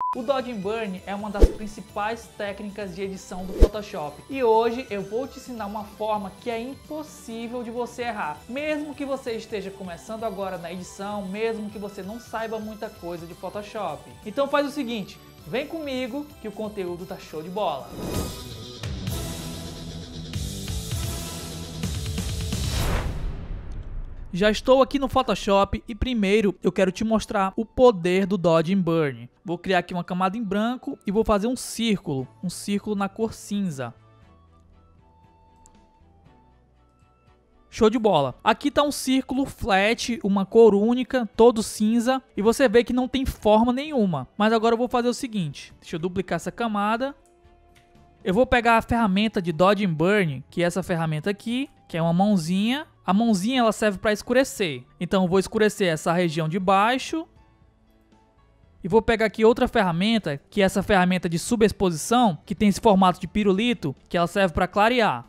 O Dodge and Burn é uma das principais técnicas de edição do Photoshop e hoje eu vou te ensinar uma forma que é impossível de você errar. Mesmo que você esteja começando agora na edição, mesmo que você não saiba muita coisa de Photoshop. Então faz o seguinte, vem comigo que o conteúdo tá show de bola. Já estou aqui no Photoshop e primeiro eu quero te mostrar o poder do Dodge and Burn. Vou criar aqui uma camada em branco e vou fazer um círculo na cor cinza. Show de bola. Aqui está um círculo flat, uma cor única, todo cinza e você vê que não tem forma nenhuma. Mas agora eu vou fazer o seguinte, deixa eu duplicar essa camada. Eu vou pegar a ferramenta de Dodge and Burn, que é essa ferramenta aqui, que é uma mãozinha. A mãozinha ela serve para escurecer, então eu vou escurecer essa região de baixo e vou pegar aqui outra ferramenta, que é essa ferramenta de subexposição, que tem esse formato de pirulito, que ela serve para clarear.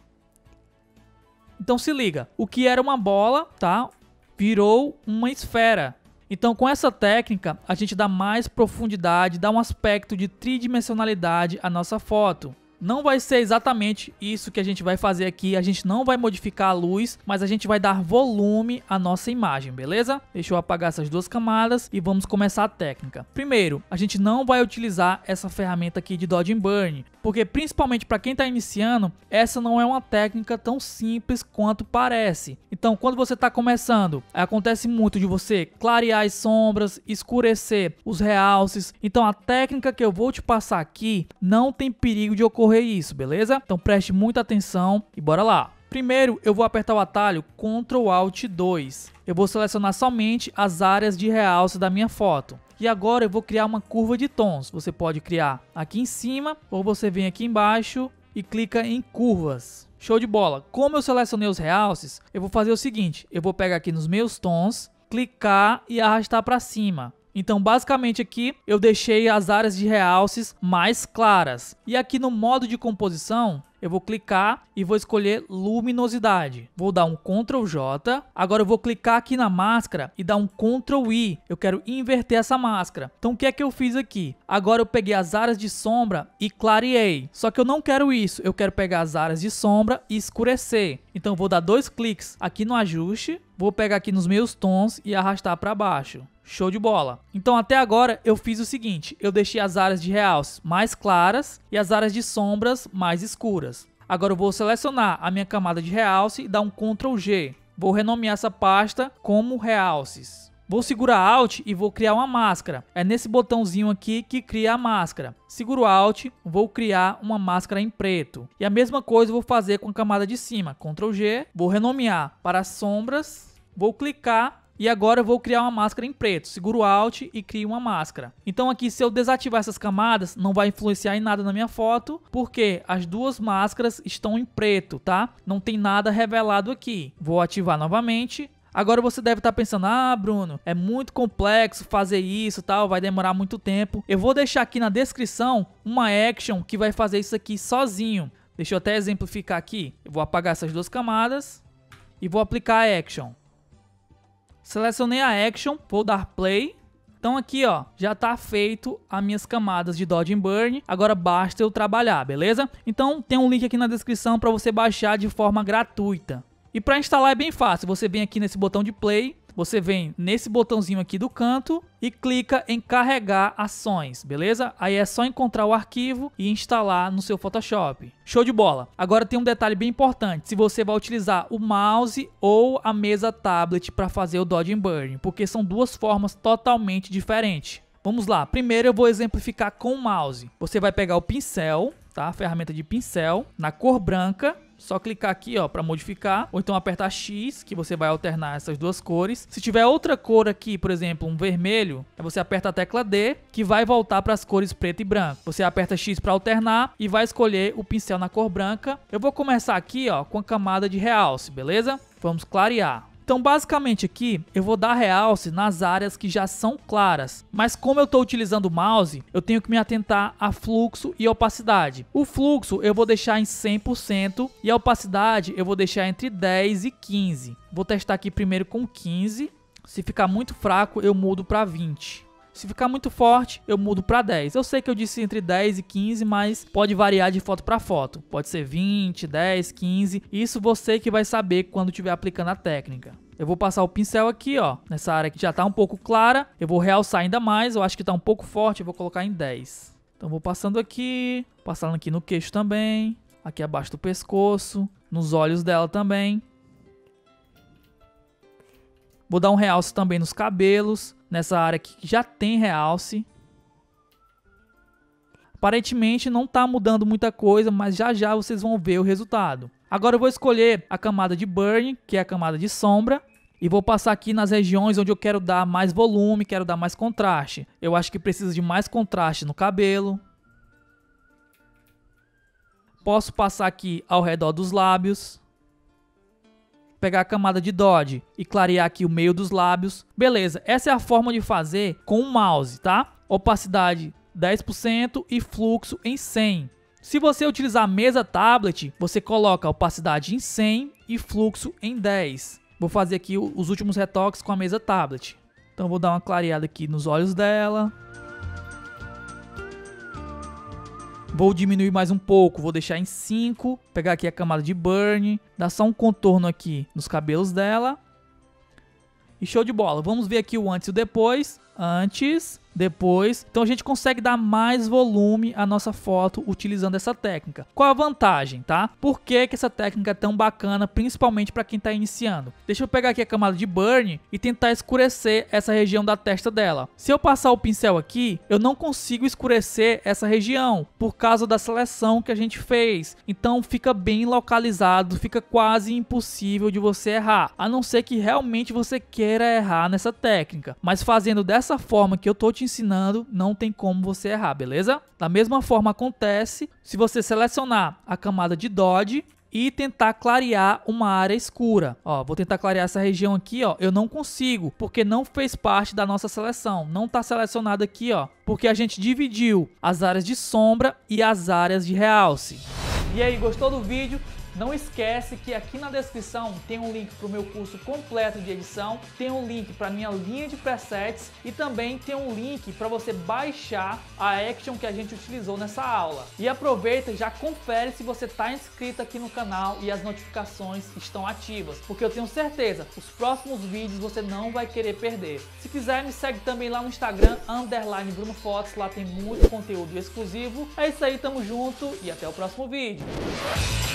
Então se liga, o que era uma bola, tá? Virou uma esfera. Então com essa técnica a gente dá mais profundidade, dá um aspecto de tridimensionalidade à nossa foto. Não vai ser exatamente isso que a gente vai fazer aqui, a gente não vai modificar a luz, mas a gente vai dar volume à nossa imagem, beleza? Deixa eu apagar essas duas camadas e vamos começar a técnica. Primeiro, a gente não vai utilizar essa ferramenta aqui de Dodge and Burn, porque principalmente para quem está iniciando, essa não é uma técnica tão simples quanto parece. Então, quando você está começando, acontece muito de você clarear as sombras, escurecer os realces. Então, a técnica que eu vou te passar aqui não tem perigo de ocorrer isso, beleza? Então preste muita atenção e bora lá. Primeiro eu vou apertar o atalho Ctrl Alt 2. Eu vou selecionar somente as áreas de realce da minha foto. E agora eu vou criar uma curva de tons. Você pode criar aqui em cima ou você vem aqui embaixo e clica em curvas. Show de bola. Como eu selecionei os realces, eu vou fazer o seguinte. Eu vou pegar aqui nos meus tons, clicar e arrastar para cima. Então basicamente aqui eu deixei as áreas de realces mais claras. E aqui no modo de composição eu vou clicar e vou escolher luminosidade. Vou dar um Ctrl J. Agora eu vou clicar aqui na máscara e dar um Ctrl I. Eu quero inverter essa máscara. Então o que é que eu fiz aqui? Agora eu peguei as áreas de sombra e clareei. Só que eu não quero isso. Eu quero pegar as áreas de sombra e escurecer. Então eu vou dar dois cliques aqui no ajuste. Vou pegar aqui nos meus tons e arrastar para baixo. Show de bola. Então até agora eu fiz o seguinte, eu deixei as áreas de realce mais claras e as áreas de sombras mais escuras. Agora eu vou selecionar a minha camada de realce e dar um Ctrl G. Vou renomear essa pasta como realces. Vou segurar Alt e vou criar uma máscara. É nesse botãozinho aqui que cria a máscara. Seguro Alt, vou criar uma máscara em preto. E a mesma coisa eu vou fazer com a camada de cima. Ctrl G, vou renomear para sombras, vou clicar. E agora eu vou criar uma máscara em preto. Seguro Alt e crio uma máscara. Então aqui se eu desativar essas camadas, não vai influenciar em nada na minha foto, porque as duas máscaras estão em preto, tá? Não tem nada revelado aqui. Vou ativar novamente. Agora você deve estar pensando, ah Bruno, é muito complexo fazer isso, tal, vai demorar muito tempo. Eu vou deixar aqui na descrição uma action que vai fazer isso aqui sozinho. Deixa eu até exemplificar aqui. Eu vou apagar essas duas camadas e vou aplicar a action. Selecionei a action, vou dar play. Então aqui ó, já está feito as minhas camadas de Dodge and Burn. Agora basta eu trabalhar, beleza? Então tem um link aqui na descrição para você baixar de forma gratuita. E para instalar é bem fácil, você vem aqui nesse botão de play. Você vem nesse botãozinho aqui do canto e clica em carregar ações, beleza? Aí é só encontrar o arquivo e instalar no seu Photoshop. Show de bola! Agora tem um detalhe bem importante, se você vai utilizar o mouse ou a mesa tablet para fazer o Dodge and Burn, porque são duas formas totalmente diferentes. Vamos lá, primeiro eu vou exemplificar com o mouse. Você vai pegar o pincel, tá? A ferramenta de pincel, na cor branca. Só clicar aqui ó para modificar, ou então apertar X, que você vai alternar essas duas cores. Se tiver outra cor aqui, por exemplo, um vermelho, você aperta a tecla D, que vai voltar para as cores preto e branco. Você aperta X para alternar e vai escolher o pincel na cor branca. Eu vou começar aqui ó com a camada de realce, beleza? Vamos clarear. Então basicamente aqui eu vou dar realce nas áreas que já são claras, mas como eu estou utilizando o mouse, eu tenho que me atentar a fluxo e opacidade. O fluxo eu vou deixar em 100% e a opacidade eu vou deixar entre 10 e 15. Vou testar aqui primeiro com 15, se ficar muito fraco eu mudo para 20. Se ficar muito forte, eu mudo para 10. Eu sei que eu disse entre 10 e 15, mas pode variar de foto para foto. Pode ser 20, 10, 15. Isso você que vai saber quando estiver aplicando a técnica. Eu vou passar o pincel aqui, ó, nessa área que já tá um pouco clara. Eu vou realçar ainda mais, eu acho que tá um pouco forte, eu vou colocar em 10. Então vou passando aqui no queixo também, aqui abaixo do pescoço, nos olhos dela também. Vou dar um realce também nos cabelos, nessa área aqui que já tem realce. Aparentemente não tá mudando muita coisa, mas já já vocês vão ver o resultado. Agora eu vou escolher a camada de burn, que é a camada de sombra. E vou passar aqui nas regiões onde eu quero dar mais volume, quero dar mais contraste. Eu acho que precisa de mais contraste no cabelo. Posso passar aqui ao redor dos lábios. Pegar a camada de Dodge e clarear aqui o meio dos lábios. Beleza, essa é a forma de fazer com o mouse, tá? Opacidade 10% e fluxo em 100. Se você utilizar a mesa tablet, você coloca a opacidade em 100 e fluxo em 10. Vou fazer aqui os últimos retoques com a mesa tablet. Então vou dar uma clareada aqui nos olhos dela. Vou diminuir mais um pouco, vou deixar em 5. Pegar aqui a camada de burn. Dar só um contorno aqui nos cabelos dela. E show de bola. Vamos ver aqui o antes e o depois. Antes, depois. Então a gente consegue dar mais volume à nossa foto utilizando essa técnica. Qual a vantagem, tá? Por que que essa técnica é tão bacana, principalmente para quem está iniciando? Deixa eu pegar aqui a camada de burn e tentar escurecer essa região da testa dela. Se eu passar o pincel aqui, eu não consigo escurecer essa região por causa da seleção que a gente fez. Então fica bem localizado, fica quase impossível de você errar, a não ser que realmente você queira errar nessa técnica. Mas fazendo dessa forma que eu tô te ensinando, não tem como você errar, beleza? Da mesma forma acontece se você selecionar a camada de Dodge e tentar clarear uma área escura. Ó, vou tentar clarear essa região aqui, ó. Eu não consigo, porque não fez parte da nossa seleção. Não tá selecionado aqui, ó, porque a gente dividiu as áreas de sombra e as áreas de realce. E aí, gostou do vídeo? Não esquece que aqui na descrição tem um link para o meu curso completo de edição, tem um link para minha linha de presets e também tem um link para você baixar a action que a gente utilizou nessa aula. E aproveita e já confere se você está inscrito aqui no canal e as notificações estão ativas, porque eu tenho certeza, os próximos vídeos você não vai querer perder. Se quiser, me segue também lá no Instagram, _BrunoFotos, lá tem muito conteúdo exclusivo. É isso aí, tamo junto e até o próximo vídeo.